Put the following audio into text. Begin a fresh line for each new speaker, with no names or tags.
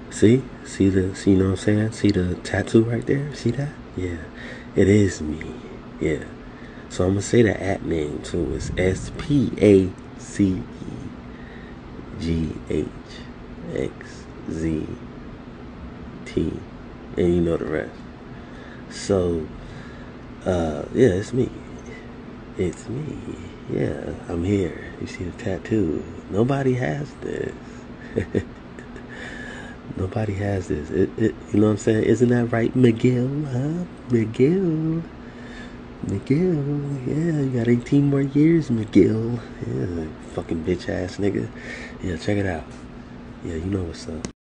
See you know what I'm saying? See the tattoo right there? See that? Yeah, it is me. Yeah. So I'm gonna say the at name too. It's SPACEGHXZT, and you know the rest. So, yeah, it's me. It's me. Yeah, I'm here. You see the tattoo? Nobody has this. Nobody has this. You know what I'm saying? Isn't that right, Miguel? Huh? Miguel. Miguel. Yeah, you got 18 more years, Miguel. Yeah, fucking bitch ass nigga. Yeah, check it out. Yeah, you know what's up.